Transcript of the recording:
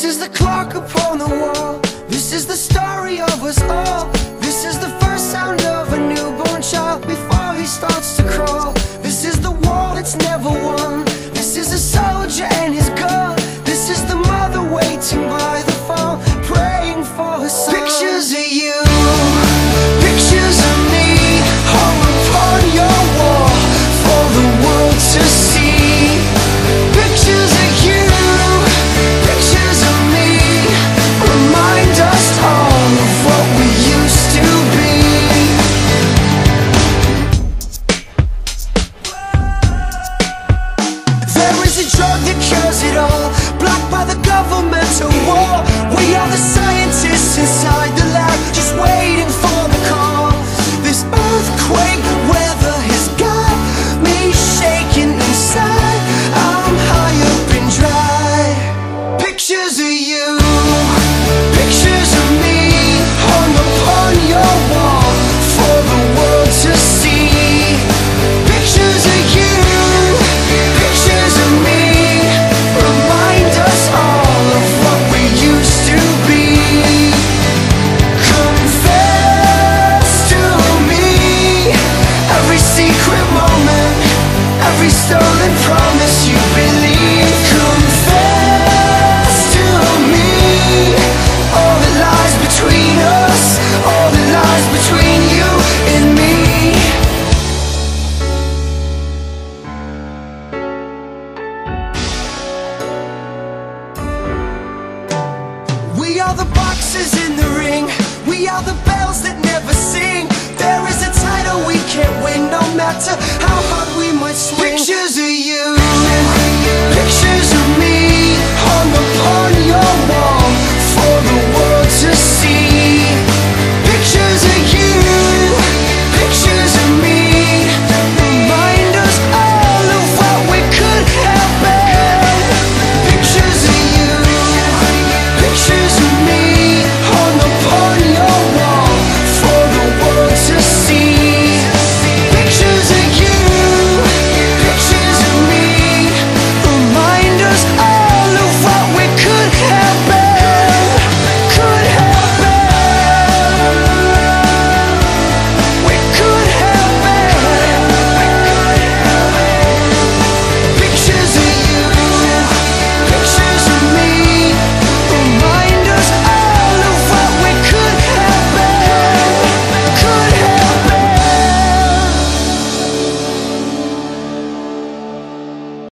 This is the clock upon the wall. This is the story of us all. This is the first sound of a newborn child before he starts to crawl. This is the war that's never won. This is a soldier and his gun. This is the mother waiting by the phone, praying for her son. Pictures of you, pictures of me, hung upon your wall for the world to see. Pictures of you, pictures of me, remind us all of what we used to be. There is a drug that cures it all, blocked by the governmental war. We are the scientists inside the lab, just waiting for the call. This earthquake weather has got me shaking inside. I'm high up and dry. Pictures of you, pictures of me, hung upon your wall for the world to see. Pictures of you, pictures of me, remind us all of what we used to be. Confess to me every secret moment, every stolen promise you believe. Confess to me all the lies between us, all the lies between you and me. We are the boxes in the ring, we are the bells that never sing. There is a title we can't win, no matter